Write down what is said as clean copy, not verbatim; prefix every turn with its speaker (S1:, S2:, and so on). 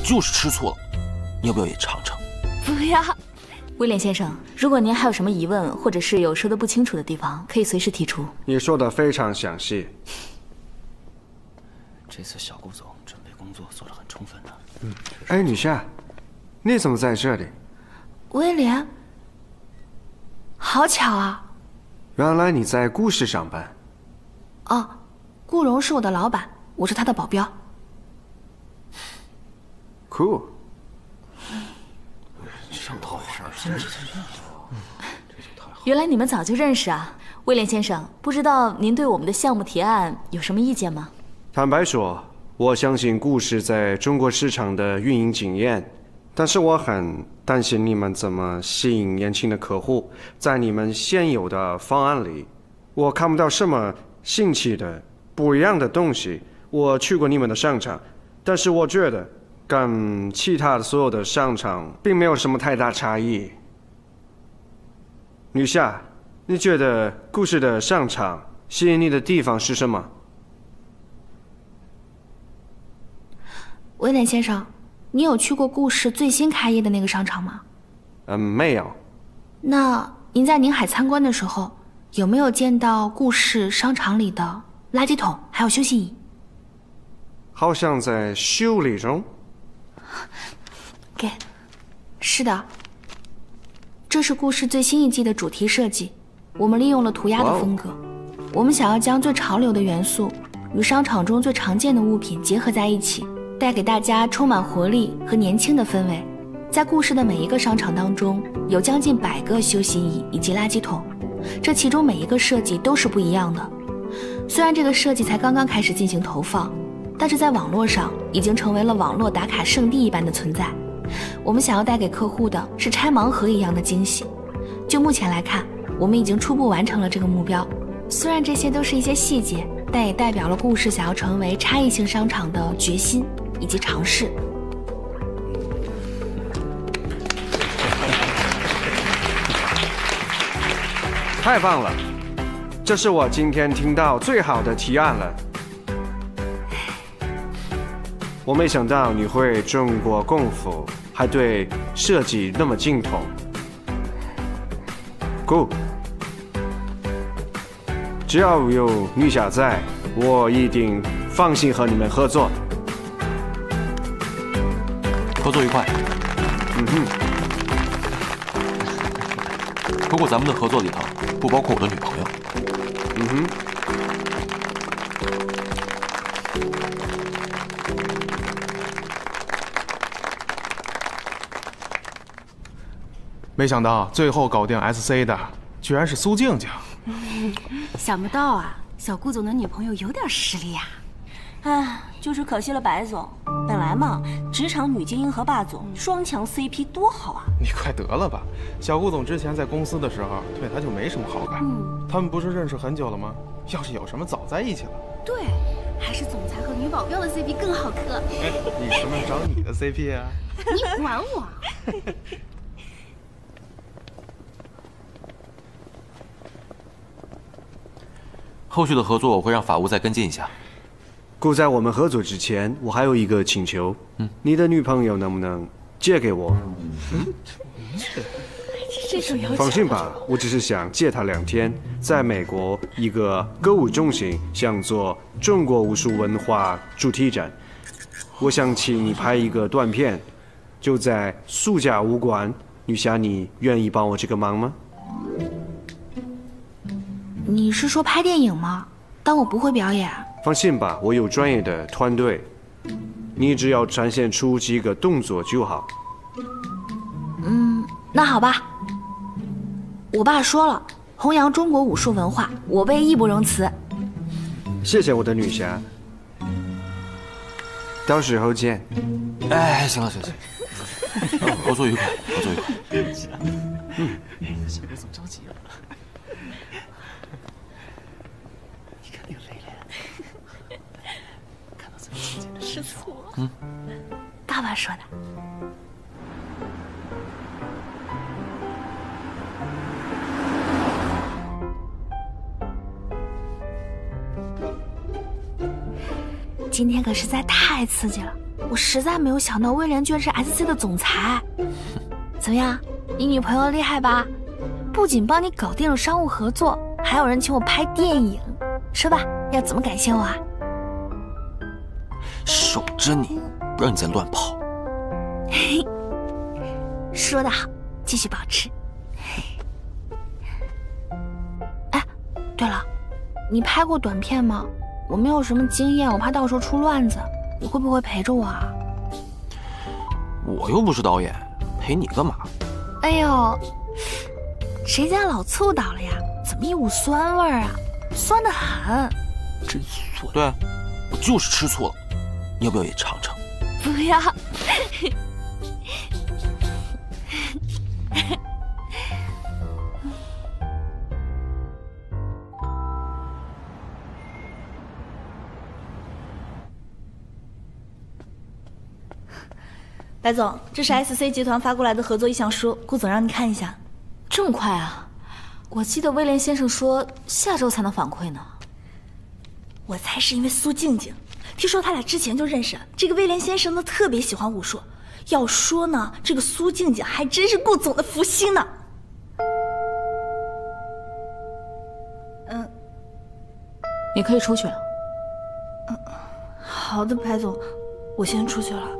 S1: 就是吃醋了。你要不要也尝尝？
S2: 不要。
S3: 威廉先生，如果您还有什么疑问，或者是有说的不清楚的地方，可以随时提出。
S4: 你说的非常详细。
S1: 这次小顾总准备工作做得很充分呢。
S4: 哎，女夏，你怎么在这里？
S2: 威廉，好巧啊！
S4: 原来你在顾氏上班。
S2: 哦，顾荣是我的老板，我是他的保镖。
S4: Cool。
S1: 上套事儿，
S3: 原来你们早就认识啊，威廉先生，不知道您对我们的项目提案有什么意见吗？
S4: 坦白说，我相信顾氏在中国市场的运营经验，但是我很担心你们怎么吸引年轻的客户。在你们现有的方案里，我看不到什么新奇的、不一样的东西。我去过你们的商场，但是我觉得跟其他的所有的商场并没有什么太大差异。女夏，你觉得顾氏的商场吸引你的地方是什么？
S2: 威廉先生，你有去过顾氏最新开业的那个商场吗？
S4: 没有。
S2: 那您在宁海参观的时候，有没有见到顾氏商场里的垃圾桶还有休息椅？
S4: 好像在修理中。
S2: 给，是的，这是顾氏最新一季的主题设计，我们利用了涂鸦的风格。我们想要将最潮流的元素与商场中最常见的物品结合在一起，带给大家充满活力和年轻的氛围。在顾氏的每一个商场当中，有将近100个休息椅以及垃圾桶，这其中每一个设计都是不一样的。虽然这个设计才刚刚开始进行投放，但是在网络上已经成为了网络打卡圣地一般的存在。我们想要带给客户的是拆盲盒一样的惊喜。就目前来看，我们已经初步完成了这个目标。虽然这些都是一些细节，但也代表了顾氏想要成为差异性商场的决心以及尝试。
S4: 太棒了，这是我今天听到最好的提案了。我没想到你会中国功夫，还对设计那么精通。Go， 只要有女侠在，我一定放心和你们合作。
S1: 合作愉快。不过咱们的合作里头不包括我的女朋友。
S5: 没想到最后搞定 SC 的居然是苏静静。
S6: 想不到啊，小顾总的女朋友有点实力呀。哎，就是可惜了白总。本来嘛，职场女精英和霸总双强 CP 多好啊！
S5: 你快得了吧，小顾总之前在公司的时候对他就没什么好感。他们不是认识很久了吗？要是有什么早在一起了。
S6: 对，还是总裁和女保镖的 CP 更好磕。
S5: 哎，你什么找你的 CP 啊？
S6: 你管我！
S1: 后续的合作我会让法务再跟进一下。
S4: 顾，在我们合作之前，我还有一个请求。你的女朋友能不能借给我？
S6: 这种要求。
S4: 放心吧，我只是想借她2天。在美国一个购物中心想做中国武术文化主题展，我想请你拍一个短片，就在苏家武馆。女侠，你愿意帮我这个忙吗？
S2: 你是说拍电影吗？但我不会表演。
S4: 放心吧，我有专业的团队，你只要展现出几个动作就好。
S2: 那好吧。我爸说了，弘扬中国武术文化，我辈义不容辞。
S4: 谢谢我的女侠，到时候见。
S1: 哎，行了，合作愉快，合作愉快。
S7: 小顾总着急了。你看那个雷雷，看到自己亲亲的是错。
S2: 爸爸说的。今天可实在太刺激了， 我实在没有想到威廉居然是 SC 的总裁。怎么样，你女朋友厉害吧？不仅帮你搞定了商务合作，还有人请我拍电影。说吧，要怎么感谢我啊？
S1: 守着你，不让你再乱跑。
S2: 嘿，说得好，继续保持。哎，对了，你拍过短片吗？我没有什么经验，我怕到时候出乱子，你会不会陪着我啊？
S1: 我又不是导演，陪你干嘛？
S2: 哎呦，谁家老醋倒了呀？怎么一股酸味儿啊？酸得很。
S1: 真酸。对，我就是吃醋了，你要不要也尝尝？
S2: 不要。
S3: 白总，这是 SC 集团发过来的合作意向书，顾总让你看一下。这么快啊？我记得威廉先生说下周才能反馈呢。
S8: 我猜是因为苏静静，听说他俩之前就认识。这个威廉先生呢特别喜欢武术，要说呢，这个苏静静还真是顾总的福星呢。
S3: 你可以出去了。
S8: 好的，白总，我先出去了。